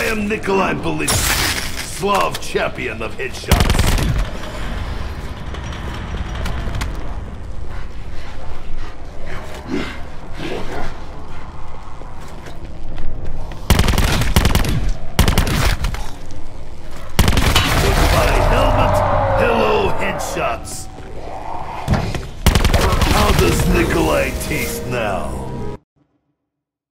am Nikolai Belitsky, Slav champion of headshots. Headshots. How does Nikolai taste now?